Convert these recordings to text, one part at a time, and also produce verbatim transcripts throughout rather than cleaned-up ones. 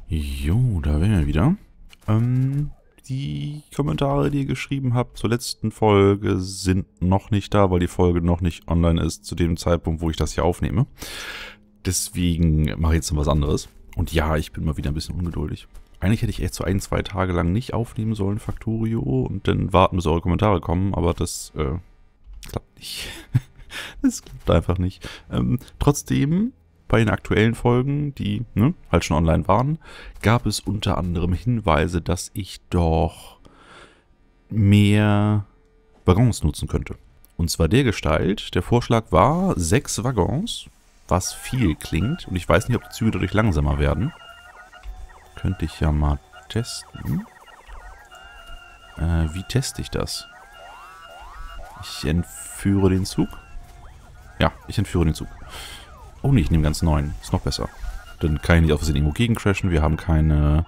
Jo, da wären wir wieder. Ähm, die Kommentare, die ihr geschrieben habt zur letzten Folge, sind noch nicht da, weil die Folge noch nicht online ist zu dem Zeitpunkt, wo ich das hier aufnehme. Deswegen mache ich jetzt noch was anderes. Und ja, ich bin mal wieder ein bisschen ungeduldig. Eigentlich hätte ich echt so ein, zwei Tage lang nicht aufnehmen sollen, Factorio, und dann warten, bis eure Kommentare kommen, aber das äh, klappt nicht. Das klappt einfach nicht. Ähm, trotzdem, bei den aktuellen Folgen, die ne, halt schon online waren, gab es unter anderem Hinweise, dass ich doch mehr Waggons nutzen könnte. Und zwar der Gestalt, der Vorschlag war sechs Waggons, was viel klingt. Und ich weiß nicht, ob die Züge dadurch langsamer werden. Könnte ich ja mal testen. Äh, wie teste ich das? Ich entführe den Zug. Ja, ich entführe den Zug. Oh nee, ich nehme ganz neuen. Ist noch besser. Dann kann ich nicht auf Versehen irgendwo gegencrashen. Wir haben keine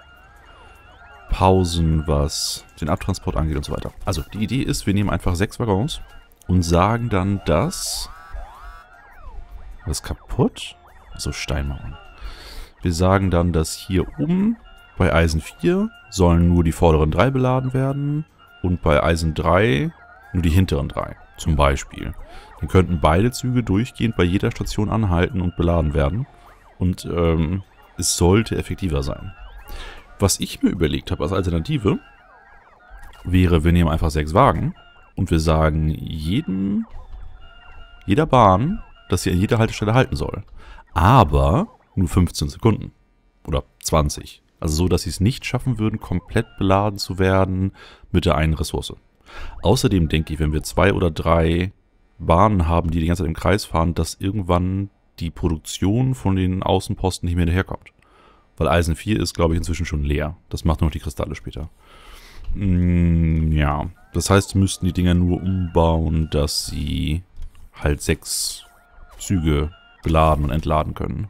Pausen, was den Abtransport angeht und so weiter. Also, die Idee ist, wir nehmen einfach sechs Waggons und sagen dann, dass... Was ist kaputt? So, Steinmauern. Wir sagen dann, dass hier oben bei Eisen vier sollen nur die vorderen drei beladen werden und bei Eisen drei nur die hinteren drei. Zum Beispiel. Dann könnten beide Züge durchgehend bei jeder Station anhalten und beladen werden. Und ähm, es sollte effektiver sein. Was ich mir überlegt habe als Alternative, wäre, wir nehmen einfach sechs Wagen und wir sagen jedem, jeder Bahn, dass sie an jeder Haltestelle halten soll. Aber nur fünfzehn Sekunden. Oder zwanzig. Also so, dass sie es nicht schaffen würden, komplett beladen zu werden mit der einen Ressource. Außerdem denke ich, wenn wir zwei oder drei Bahnen haben, die die ganze Zeit im Kreis fahren, dass irgendwann die Produktion von den Außenposten nicht mehr hinterherkommt. Weil Eisen vier ist, glaube ich, inzwischen schon leer. Das macht nur noch die Kristalle später. Mm, ja, das heißt, wir müssten die Dinger nur umbauen, dass sie halt sechs Züge beladen und entladen können.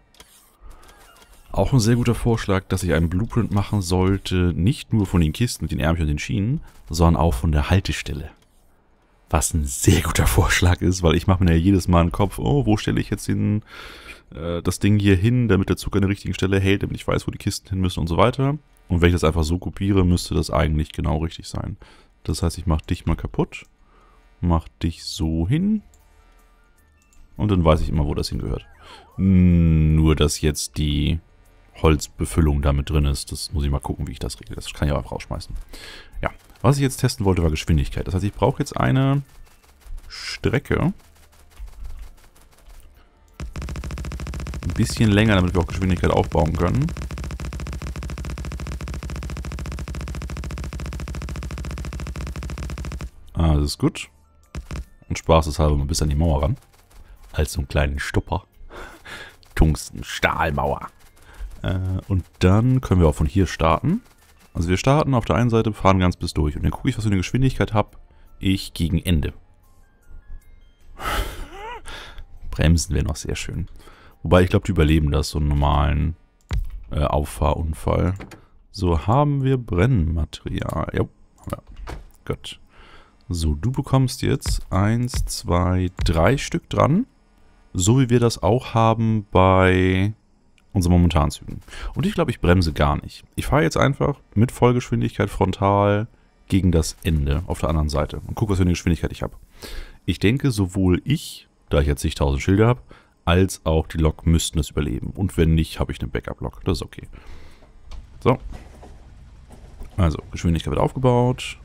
Auch ein sehr guter Vorschlag, dass ich einen Blueprint machen sollte, nicht nur von den Kisten mit den Ärmchen und den Schienen, sondern auch von der Haltestelle. Was ein sehr guter Vorschlag ist, weil ich mache mir ja jedes Mal einen Kopf, oh, wo stelle ich jetzt den, äh, das Ding hier hin, damit der Zug an der richtigen Stelle hält, damit ich weiß, wo die Kisten hin müssen und so weiter. Und wenn ich das einfach so kopiere, müsste das eigentlich genau richtig sein. Das heißt, ich mache dich mal kaputt, mache dich so hin und dann weiß ich immer, wo das hingehört. Nur, dass jetzt die Holzbefüllung damit drin ist. Das muss ich mal gucken, wie ich das regle. Das kann ich aber rausschmeißen. Ja, was ich jetzt testen wollte, war Geschwindigkeit. Das heißt, ich brauche jetzt eine Strecke. Ein bisschen länger, damit wir auch Geschwindigkeit aufbauen können. Ah, das ist gut. Und spaßeshalber mal bis an die Mauer ran. Als so einen kleinen Stupper. Tungsten-Stahlmauer. Und dann können wir auch von hier starten. Also wir starten auf der einen Seite, fahren ganz bis durch. Und dann gucke ich, was für eine Geschwindigkeit habe ich gegen Ende. Bremsen wäre noch sehr schön. Wobei ich glaube, die überleben das, so einen normalen äh, Auffahrunfall. So, haben wir Brennmaterial. Ja, haben wir. Gut. So, du bekommst jetzt eins, zwei, drei Stück dran. So wie wir das auch haben bei unsere momentanen Zügen. Und ich glaube, ich bremse gar nicht. Ich fahre jetzt einfach mit Vollgeschwindigkeit frontal gegen das Ende auf der anderen Seite und gucke, was für eine Geschwindigkeit ich habe. Ich denke, sowohl ich, da ich jetzt zigtausend Schilder habe, als auch die Lok müssten es überleben. Und wenn nicht, habe ich eine Backup-Lok. Das ist okay. So. Also, Geschwindigkeit wird aufgebaut.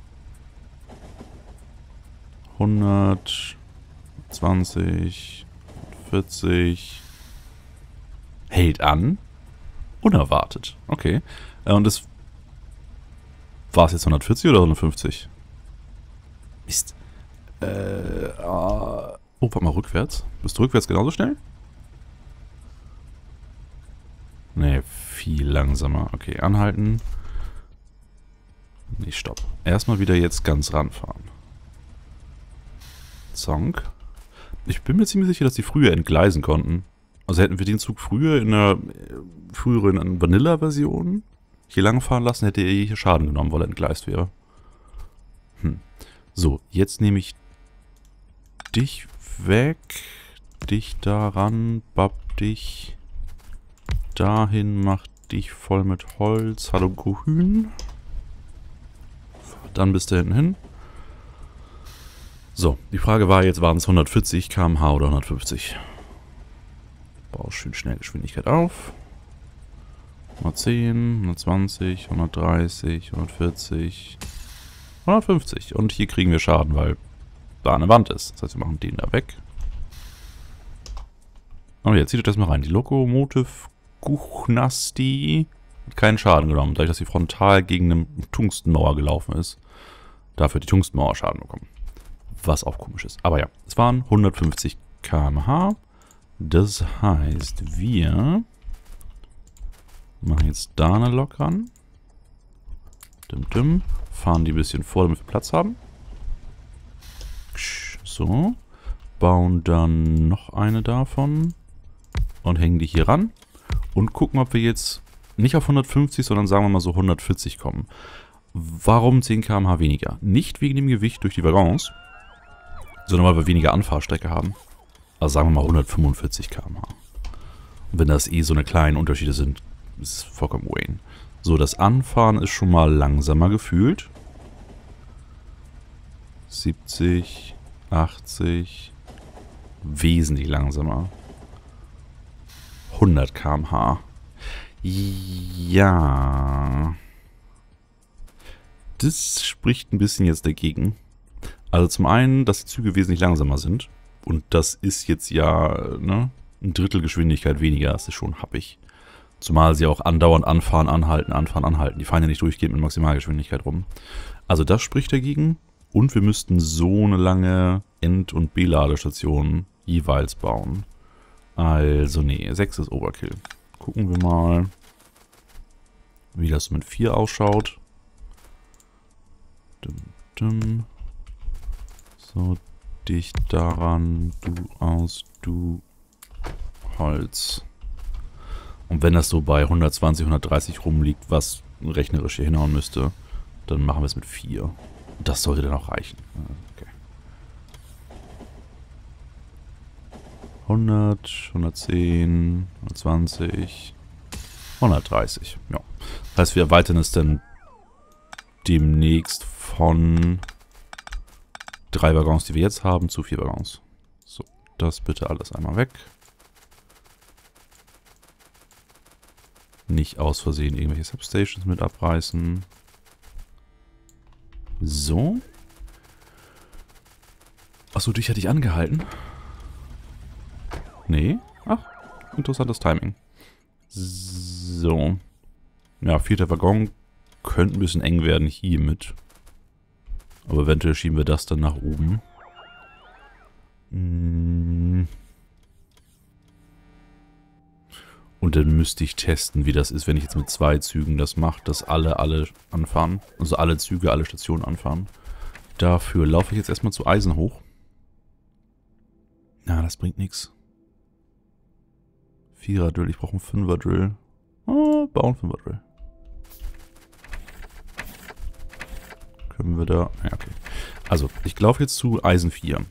hundert, zwanzig, vierzig... Hält an. Unerwartet. Okay. Und das... War es jetzt hundertvierzig oder hundertfünfzig? Mist. Äh... Oh, warte mal, rückwärts. Bist du rückwärts genauso schnell? Nee, viel langsamer. Okay, anhalten. Nee, stopp. Erstmal wieder jetzt ganz ranfahren. Zonk. Ich bin mir ziemlich sicher, dass die früher entgleisen konnten. Also hätten wir den Zug früher in der früheren Vanilla-Version hier lang fahren lassen, hätte er hier Schaden genommen, weil er entgleist wäre. Hm. So, jetzt nehme ich dich weg, dich daran, bapp dich dahin, mach dich voll mit Holz. Hallo Grün. Dann bis da hinten hin. So, die Frage war jetzt, waren es hundertvierzig Kilometer pro Stunde oder hundertfünfzig? Bau schön schnell Geschwindigkeit auf. hundertzehn, hundertzwanzig, hundertdreißig, hundertvierzig, hundertfünfzig. Und hier kriegen wir Schaden, weil da eine Wand ist. Das heißt, wir machen den da weg. Aber jetzt zieht euch das mal rein. Die Lokomotive Kuchnasti hat keinen Schaden genommen, dadurch, dass sie frontal gegen eine Tungstenmauer gelaufen ist. Dafür hat die Tungstenmauer Schaden bekommen. Was auch komisch ist. Aber ja, es waren hundertfünfzig Kilometer pro Stunde. Das heißt, wir machen jetzt da eine Lok ran. Dim, dim. Fahren die ein bisschen vor, damit wir Platz haben. So. Bauen dann noch eine davon. Und hängen die hier ran. Und gucken, ob wir jetzt nicht auf hundertfünfzig, sondern sagen wir mal so hundertvierzig kommen. Warum zehn Kilometer pro Stunde weniger? Nicht wegen dem Gewicht durch die Waggons, sondern weil wir weniger Anfahrstrecke haben. Also sagen wir mal hundertfünfundvierzig Kilometer pro Stunde. Und wenn das eh so eine kleinen Unterschiede sind, ist es vollkommen Wayne. So, das Anfahren ist schon mal langsamer gefühlt. siebzig, achtzig, wesentlich langsamer. hundert Kilometer pro Stunde. Ja. Das spricht ein bisschen jetzt dagegen. Also zum einen, dass die Züge wesentlich langsamer sind. Und das ist jetzt ja, ne, ein Drittel Geschwindigkeit weniger. Das ist schon happig. Zumal sie auch andauernd anfahren, anhalten, anfahren, anhalten. Die fahren ja nicht durchgehend mit Maximalgeschwindigkeit rum. Also das spricht dagegen. Und wir müssten so eine lange End- und B-Ladestation jeweils bauen. Also nee, sechs ist Overkill. Gucken wir mal, wie das mit vier ausschaut. Dum, dum. So, dich daran, du aus, du Holz. Und wenn das so bei hundertzwanzig, hundertdreißig rumliegt, was rechnerisch hier hinhauen müsste, dann machen wir es mit vier. Das sollte dann auch reichen. Okay. hundert, hundertzehn, hundertzwanzig, hundertdreißig. Ja. Das heißt, wir erweitern es dann demnächst von drei Waggons, die wir jetzt haben, zu vier Waggons. So, das bitte alles einmal weg. Nicht aus Versehen irgendwelche Substations mit abreißen. So. Achso, dich hatte ich angehalten. Nee. Ach, interessantes Timing. So. Ja, vierter Waggon könnte ein bisschen eng werden hiermit. Aber eventuell schieben wir das dann nach oben. Und dann müsste ich testen, wie das ist, wenn ich jetzt mit zwei Zügen das mache, dass alle, alle anfahren. Also alle Züge, alle Stationen anfahren. Dafür laufe ich jetzt erstmal zu Eisen hoch. Na, das bringt nichts. Vierer Drill, ich brauche einen Fünfer Drill. Oh, bauen Fünfer Drill. Können wir da... Ja, okay. Also, ich laufe jetzt zu Eisen vier.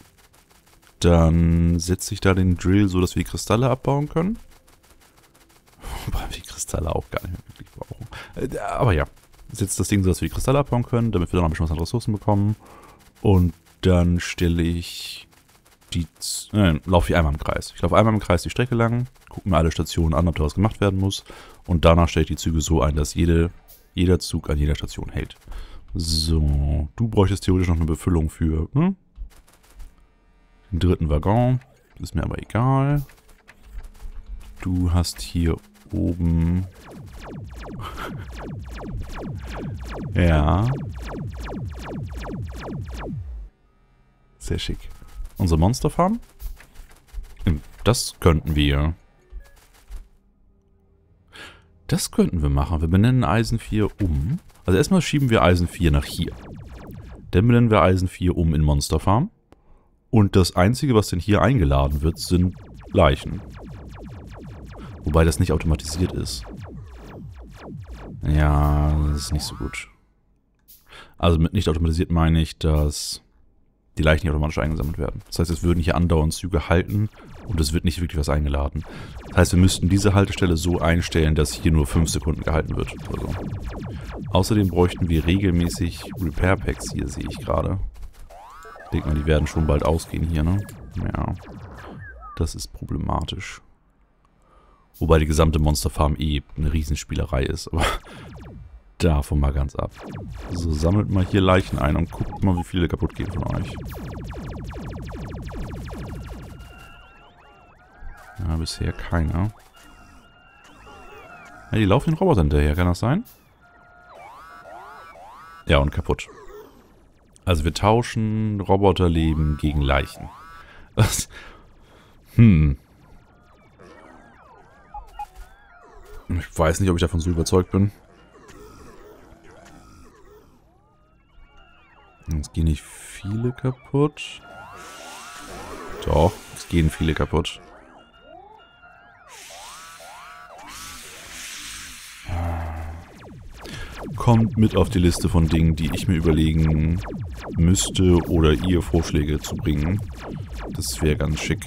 Dann setze ich da den Drill so, dass wir die Kristalle abbauen können. Wobei wir die Kristalle auch gar nicht mehr wirklich brauchen. Aber ja, setze das Ding so, dass wir die Kristalle abbauen können, damit wir dann noch ein bisschen was an Ressourcen bekommen. Und dann stelle ich die... Äh, laufe ich einmal im Kreis. Ich laufe einmal im Kreis die Strecke lang, gucke mir alle Stationen an, ob da was gemacht werden muss. Und danach stelle ich die Züge so ein, dass jede, jeder Zug an jeder Station hält. So, du bräuchtest theoretisch noch eine Befüllung für hm? den dritten Waggon. Ist mir aber egal. Du hast hier oben... ja. Sehr schick. Unsere Monsterfarm? Das könnten wir... Das könnten wir machen. Wir benennen Eisen vier um. Also erstmal schieben wir Eisen vier nach hier. Dann benennen wir Eisen vier um in Monsterfarm. Und das Einzige, was denn hier eingeladen wird, sind Leichen. Wobei das nicht automatisiert ist. Ja, das ist nicht so gut. Also mit nicht automatisiert meine ich, dass die Leichen, die automatisch eingesammelt werden. Das heißt, es würden hier andauernd Züge halten und es wird nicht wirklich was eingeladen. Das heißt, wir müssten diese Haltestelle so einstellen, dass hier nur fünf Sekunden gehalten wird. Also. Außerdem bräuchten wir regelmäßig Repair Packs hier, sehe ich gerade. Ich denke mal, die werden schon bald ausgehen hier, ne? Ja. Das ist problematisch. Wobei die gesamte Monster Farm eh eine Riesenspielerei ist, aber davon mal ganz ab. So, sammelt mal hier Leichen ein und guckt mal, wie viele kaputt gehen von euch. Ja, bisher keiner. Ja, die laufen den Roboter hinterher, kann das sein? Ja, und kaputt. Also wir tauschen Roboterleben gegen Leichen. Was? Hm. Ich weiß nicht, ob ich davon so überzeugt bin. Es gehen nicht viele kaputt. Doch, es gehen viele kaputt. Kommt mit auf die Liste von Dingen, die ich mir überlegen müsste oder ihr Vorschläge zu bringen. Das wäre ganz schick.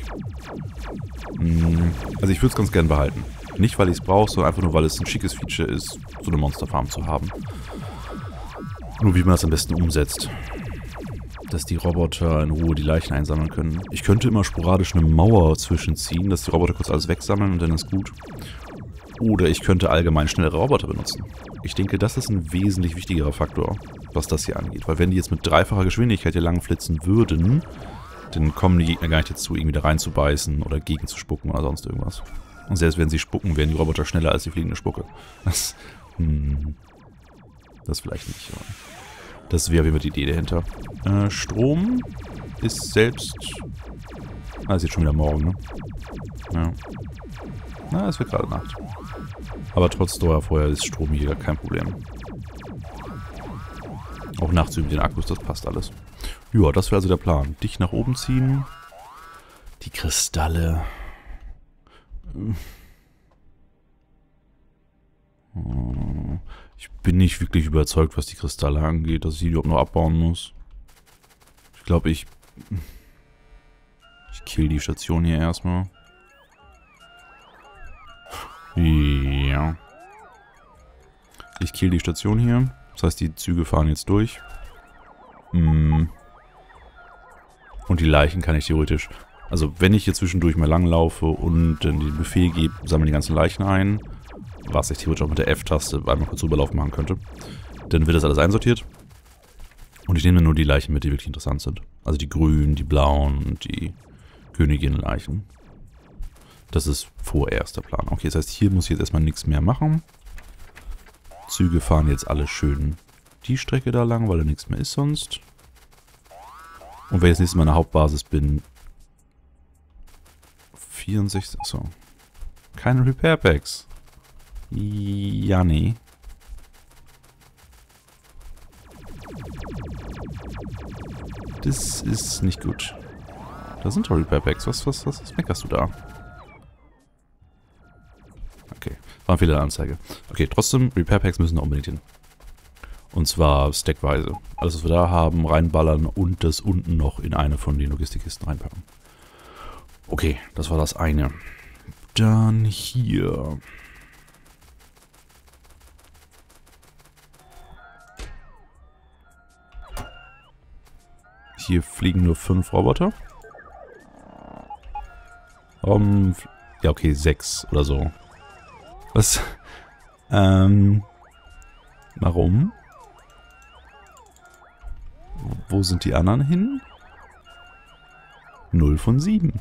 Also ich würde es ganz gern behalten. Nicht, weil ich es brauche, sondern einfach nur, weil es ein schickes Feature ist, so eine Monsterfarm zu haben. Nur wie man das am besten umsetzt. Dass die Roboter in Ruhe die Leichen einsammeln können. Ich könnte immer sporadisch eine Mauer zwischenziehen, dass die Roboter kurz alles wegsammeln und dann ist gut. Oder ich könnte allgemein schnellere Roboter benutzen. Ich denke, das ist ein wesentlich wichtigerer Faktor, was das hier angeht. Weil wenn die jetzt mit dreifacher Geschwindigkeit hier lang flitzen würden, dann kommen die Gegner gar nicht dazu, irgendwie da reinzubeißen oder gegen zu spucken oder sonst irgendwas. Und selbst wenn sie spucken, werden die Roboter schneller als die fliegende Spucke. Das, hm, das vielleicht nicht. Aber das wäre wie die Idee dahinter. Äh, Strom ist selbst... Ah, ist jetzt schon wieder morgen, ne? Ja. Na, es wird gerade Nacht. Aber trotz Dauerfeuer ist Strom hier kein Problem. Auch nachts mit den Akkus, das passt alles. Ja, das wäre also der Plan. Dich nach oben ziehen. Die Kristalle. Ich bin nicht wirklich überzeugt, was die Kristalle angeht, dass ich die überhaupt noch abbauen muss. Ich glaube, ich... Ich kill die Station hier erstmal. Ja. Ich kill die Station hier. Das heißt, die Züge fahren jetzt durch. Und die Leichen kann ich theoretisch... Also, wenn ich hier zwischendurch mal langlaufe und dann den Befehl gebe, sammeln die ganzen Leichen ein, was ich theoretisch auch mit der F-Taste einmal kurz rüberlaufen machen könnte, dann wird das alles einsortiert. Und ich nehme nur die Leichen mit, die wirklich interessant sind. Also die grünen, die blauen und die Königinnenleichen. Das ist vorerst der Plan. Okay, das heißt, hier muss ich jetzt erstmal nichts mehr machen. Züge fahren jetzt alle schön die Strecke da lang, weil da nichts mehr ist sonst. Und wenn ich das nächste Mal in der Hauptbasis bin... vierundsechzig... Achso. Keine Repair Packs. Ja, nee. Das ist nicht gut. Da sind doch Repair Packs. Was, was, was, was meckerst du da? Okay, war ein Fehler der Anzeige. Okay, trotzdem, Repair Packs müssen da unbedingt hin. Und zwar stackweise. Alles, was wir da haben, reinballern und das unten noch in eine von den Logistikkisten reinpacken. Okay, das war das eine. Dann hier. Hier fliegen nur fünf Roboter. Um, ja, okay, sechs oder so. Was? Ähm. Warum? Wo sind die anderen hin? null von sieben.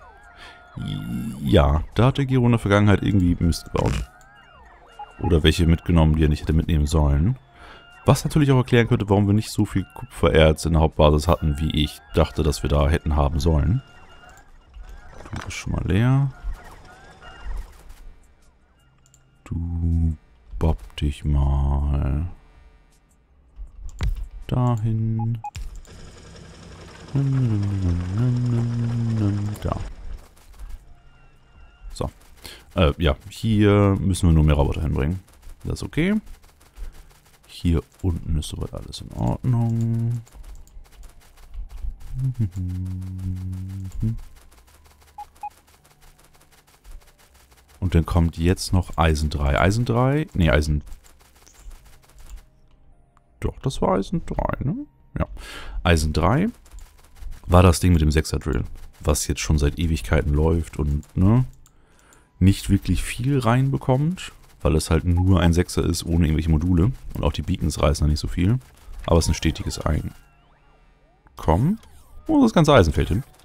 Ja, da hat der Gero in der Vergangenheit irgendwie Mist gebaut. Oder welche mitgenommen, die er nicht hätte mitnehmen sollen. Was natürlich auch erklären könnte, warum wir nicht so viel Kupfererz in der Hauptbasis hatten, wie ich dachte, dass wir da hätten haben sollen. Du bist schon mal leer. Du bob dich mal dahin. Da. So. Äh, ja, hier müssen wir nur mehr Roboter hinbringen. Das ist okay. Hier unten ist soweit alles in Ordnung. Und dann kommt jetzt noch Eisen drei. Eisen drei? Ne, Eisen... Doch, das war Eisen drei, ne? Ja. Eisen drei war das Ding mit dem sechser Drill, was jetzt schon seit Ewigkeiten läuft und, ne, nicht wirklich viel reinbekommt, weil es halt nur ein Sechser ist, ohne irgendwelche Module. Und auch die Beacons reißen da nicht so viel. Aber es ist ein stetiges Ein. Komm. Oh, das ganze Eisen fällt hin.